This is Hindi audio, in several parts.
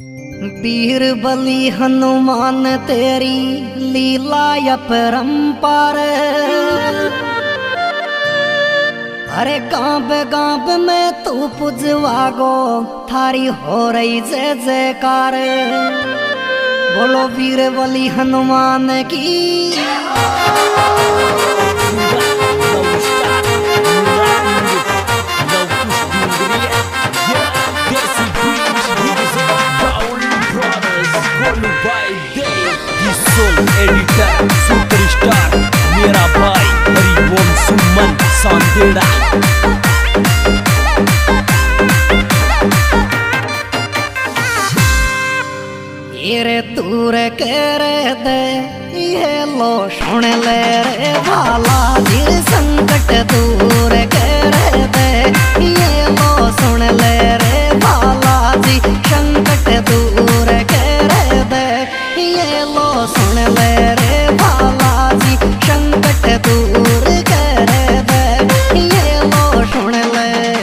बीरबली हनुमान तेरी लीला अपरंपार। अरे गाँव गाँव में तू पुजवागो थारी हो रही जय जयकार। बोलो बीरबली हनुमान की। एडिटर सुपरस्टार मेरा भाई हरिवंश सुमन सांदेड़ा। ये दूर कर दे ये लो सुन ले रे भाला जी संकट दूर कर दे ये लो सुन ले रे भाला जी संकट दूर कर दे ये लो सुन ले रे भाला जी संकट दूर कर दे ये लो सुन ले।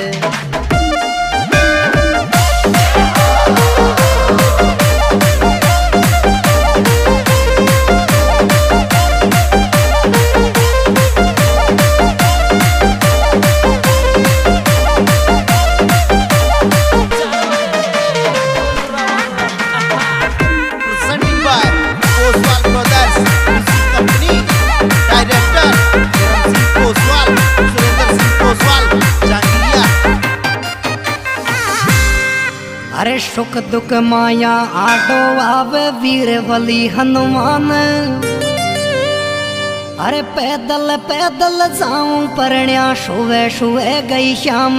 अरे सुख दुख माया आडो आवे बीरबली हनुमान। अरे पैदल पैदल जाऊं परण्या सुबह सुबह गई शाम।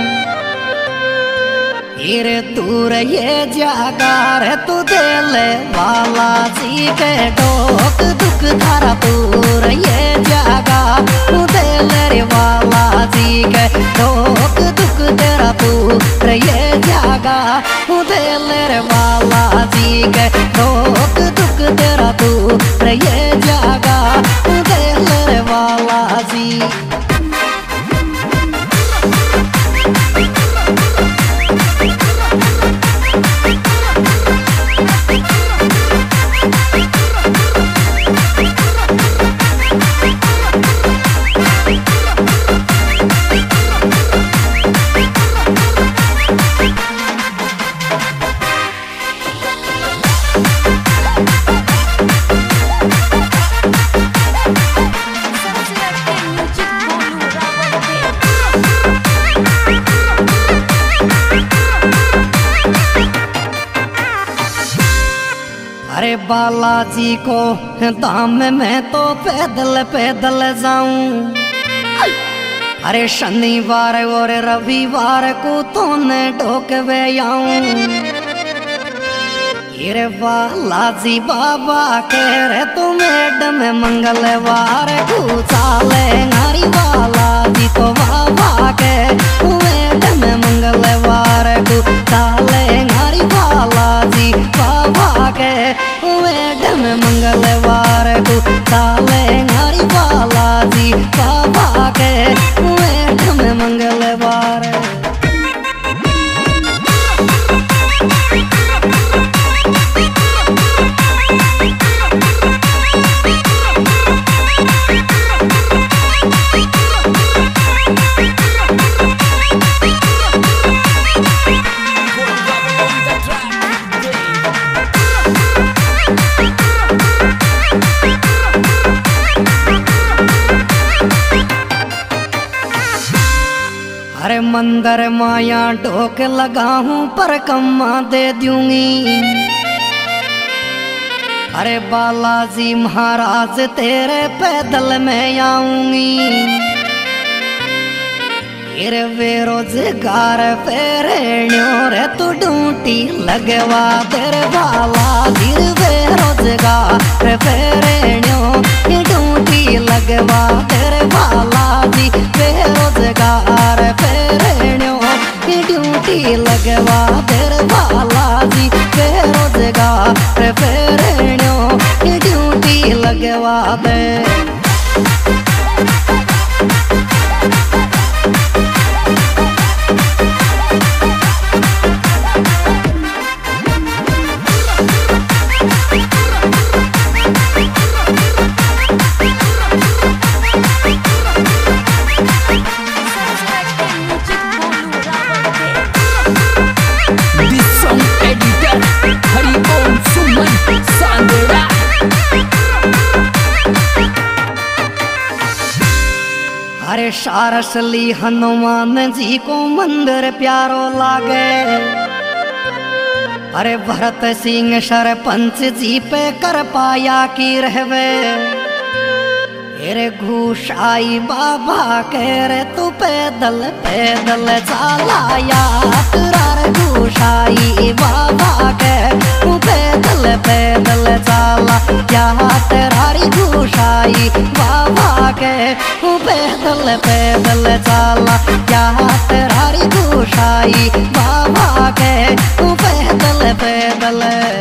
हीरे दूर ये जागा रे तू दिले वाला जी के डोक दुख धारा दूर ये जागा तू दिले रे वाला जी के डोक दुख तेरा दूर ये जागा तू दिले रे वाला जी के डोक दुख तेरा दूर ये जागा तू दिले रे वाला जी। अरे बालाजी को धाम में तो पैदल पैदल जाऊं। अरे शनिवार और रविवार को तो न ढोकवे आऊं। ये बालाजी बाबा कह रहे तू मैडम मंगलवार को चाले नारी बालाजी तो बाबा के मैडम मंगलवार को चाले नारी बालाजी बाबा के मैडम मंगलवार को चाले नारी बालाजी बाबा के मैडम मंगलवार। अरे मंदिर माया ढोक लगाऊं पर कम्मा दे दूंगी। अरे बालाजी महाराज तेरे पैदल में आऊंगी। ये बेरोजगार पेरेण्यो रे तू ड्यूटी लगवा तेरे बालाजी बेरोजगार पेरेण्यो ड्यूटी लगवा तेरे बालाजी बेरोजगार पेरेण्यो ड्यूटी लगवा तेरे बालाजी बेरोजगार पेरेण्यो ड्यूटी लगवा दे। सारसली हनुमान जी को मंदिर प्यारो लागे। अरे भरत सिंह सरपंच जी पे कर पाया की रहवे। अरे घुसाई बाबा कह रे तू पैदल पैदल चाला यात्रार। घुसाई बाबा कह तू पैदल पैदल चाला यात्रारी। घुसाई बाबा कह तू पैदल पैदल चाला यात्रारी। घुसाई बाबा कह तू पैदल पैदल।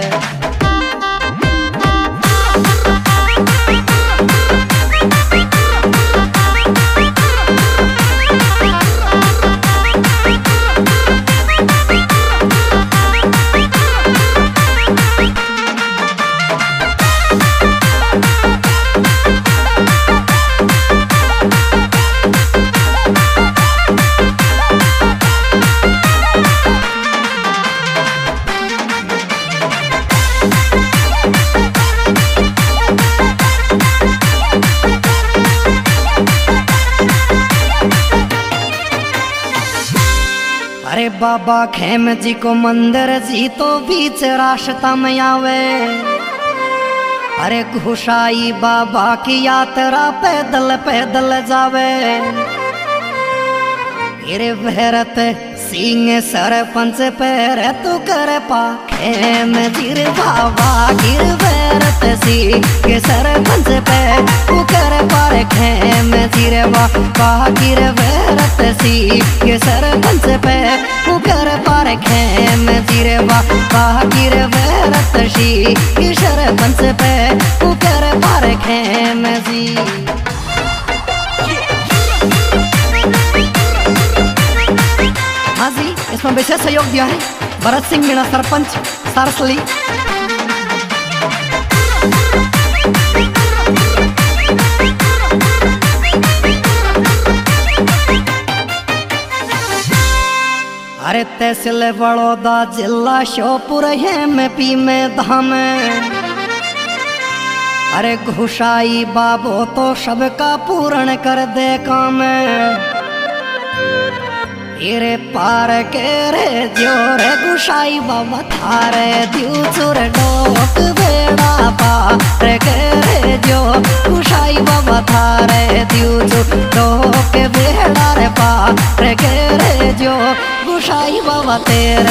अरे बाबा खेम जी को मंदिर जी तो बीच रास्ता में आवे। अरे घुसाई बाबा की यात्रा पैदल पैदल जावे। अरे भरत सिंह सरपंच पैर तू कर पा खेम जीर बाबा गिर। भरत सिंह सरपंच पैर तू कर पार खेम जीर बाबा गिर। भरत सिंह सरपंच पैर तू कर पार खेम जीर बाबा गिर। भरत सिंह सरपंच पैर तू कर पार खेम जी। हाँ जी, इसमें विशेष सहयोग दिया है भरत सिंह मीणा सरपंच सारसली। अरे तहसील बड़ौदा जिला श्योपुर है में पी में धाम। अरे घुसाई बाबो तो सबका पूर्ण कर दे काम। इरे पार के रे जोर घुसाई बाबा थारे दियो चोर डोक बेड़ा पार के रे जो। घुसाई बाबा थारे दियो चोर डोक बेड़ा रे पार के रे जो। घुसाई बाबा तेरे